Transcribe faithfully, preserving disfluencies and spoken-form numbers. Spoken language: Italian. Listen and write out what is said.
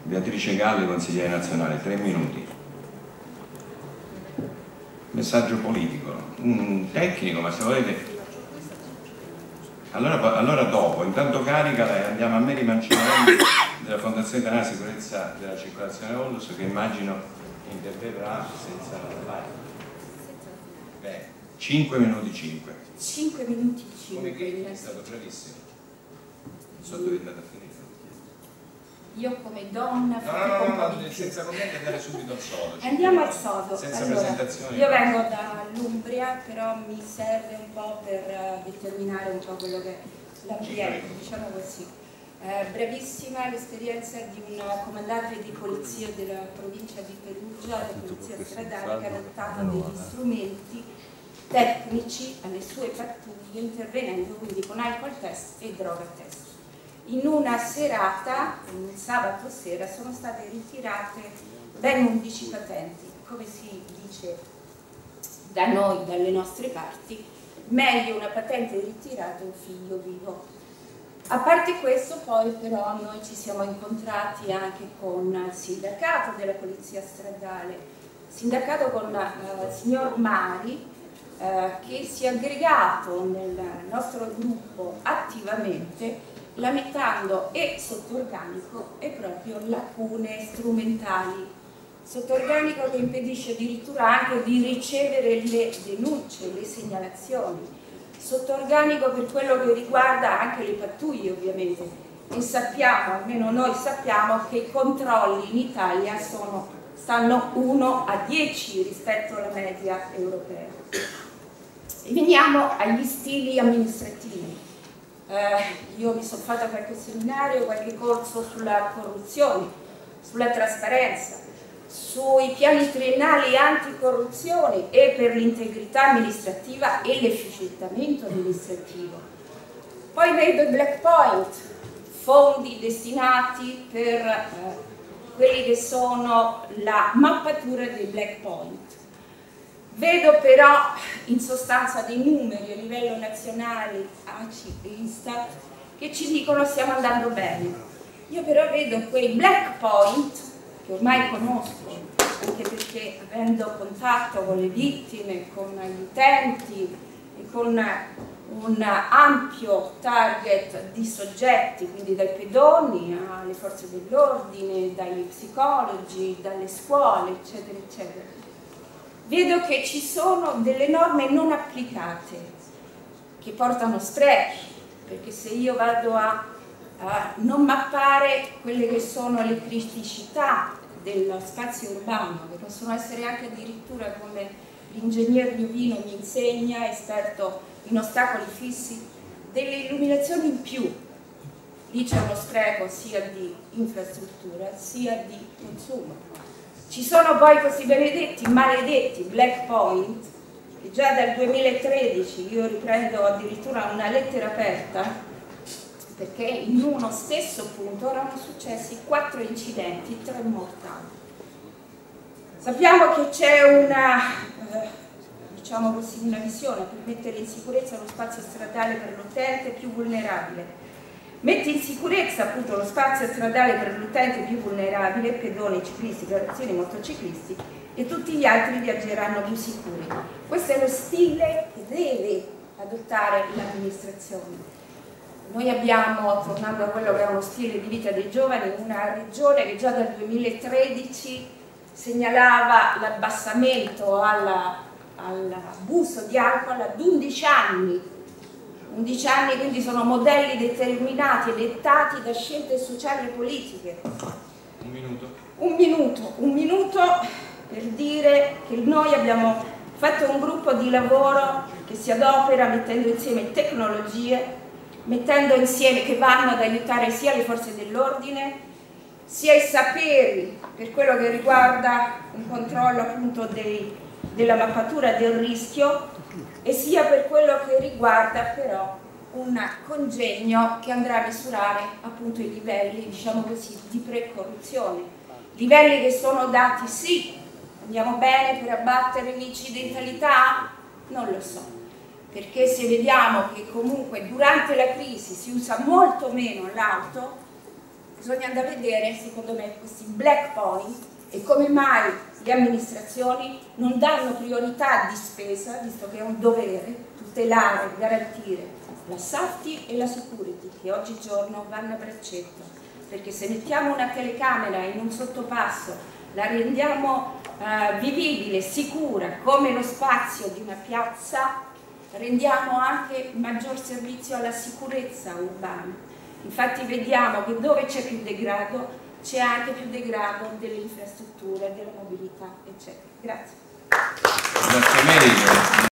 Beatrice Galli, consigliere nazionale, tre minuti. Messaggio politico, un tecnico, ma se volete... Allora, allora dopo, intanto caricala e andiamo a Mary Mancinelli della Fondazione Italiana Sicurezza della Circolazione Onlus, che immagino interverrà senza live. Beh, cinque minuti cinque. cinque minuti cinque. Come che è stato bravissimo. Non so dove è andato a finire. Io come donna... No, no, no, no, no, senza commenti, andare subito al sodo. Andiamo al sodo. Senza allora, presentazioni. Io vengo dall'Umbria, però mi serve un po' per uh, determinare un po' quello che è l'ambiente, diciamo così. Eh, bravissima l'esperienza di un comandante di polizia della provincia di Perugia, la polizia stradale, che ha adottato degli strumenti tecnici alle sue pattuglie, intervenendo quindi con alcol test e droga test. In una serata, un sabato sera, sono state ritirate ben undici patenti. Come si dice da noi, dalle nostre parti, meglio una patente ritirata e un figlio vivo. A parte questo, poi però noi ci siamo incontrati anche con il sindacato della polizia stradale, sindacato con il uh, signor Mari, uh, che si è aggregato nel nostro gruppo attivamente, lamentando e sotto organico e proprio lacune strumentali. Sotto organico che impedisce addirittura anche di ricevere le denunce, le segnalazioni. Sotto organico per quello che riguarda anche le pattuglie, ovviamente. E sappiamo, almeno noi sappiamo, che i controlli in Italia sono, stanno uno a dieci rispetto alla media europea. E veniamo agli stili amministrativi. Eh, io mi sono fatta qualche seminario, qualche corso sulla corruzione, sulla trasparenza, sui piani triennali anticorruzione e per l'integrità amministrativa e l'efficientamento amministrativo. Poi vedo i Black Point, fondi destinati per eh, quelli che sono la mappatura dei Black Point. Vedo però in sostanza dei numeri a livello nazionale, A C I e Istat, che ci dicono stiamo andando bene. Io però vedo quei Black Point, che ormai conosco, anche perché avendo contatto con le vittime, con gli utenti e con un ampio target di soggetti, quindi dai pedoni alle forze dell'ordine, dagli psicologi, dalle scuole, eccetera, eccetera. Vedo che ci sono delle norme non applicate che portano sprechi, perché se io vado a, a non mappare quelle che sono le criticità dello spazio urbano, che possono essere anche addirittura, come l'ingegnere Liovino mi insegna, esperto in ostacoli fissi, delle illuminazioni in più. Lì c'è uno spreco sia di infrastruttura sia di consumo. Ci sono poi questi benedetti, maledetti Black Point, che già dal duemilatredici, io riprendo addirittura una lettera aperta, perché in uno stesso punto erano successi quattro incidenti, tre mortali. Sappiamo che c'è una, eh, diciamo così, una visione per mettere in sicurezza lo spazio stradale per l'utente più vulnerabile. Mette in sicurezza appunto lo spazio stradale per l'utente più vulnerabile, pedoni, ciclisti, pedestriani, motociclisti, e tutti gli altri viaggeranno più sicuri. Questo è lo stile che deve adottare l'amministrazione. Noi abbiamo, tornando a quello che è uno stile di vita dei giovani, una regione che già dal duemilatredici segnalava l'abbassamento all'abuso di alcol ad undici anni. undici anni, quindi sono modelli determinati e dettati da scelte sociali e politiche. Un minuto. Un minuto, un minuto per dire che noi abbiamo fatto un gruppo di lavoro che si adopera mettendo insieme tecnologie, mettendo insieme che vanno ad aiutare sia le forze dell'ordine, sia i saperi per quello che riguarda un controllo appunto dei, della mappatura del rischio, e sia per quello che riguarda però un congegno che andrà a misurare appunto i livelli, diciamo così, di precorruzione. Livelli che sono dati, sì, andiamo bene per abbattere l'incidentalità? Non lo so, perché se vediamo che comunque durante la crisi si usa molto meno l'auto, bisogna andare a vedere, secondo me, questi black point e come mai le amministrazioni non danno priorità di spesa, visto che è un dovere tutelare, garantire la safety e la security, che oggigiorno vanno a braccetto, perché se mettiamo una telecamera in un sottopasso, la rendiamo uh, vivibile, sicura, come lo spazio di una piazza, rendiamo anche maggior servizio alla sicurezza urbana. Infatti vediamo che dove c'è più degrado c'è anche più degrado delle infrastrutture, della mobilità, eccetera. Grazie. Grazie Mary.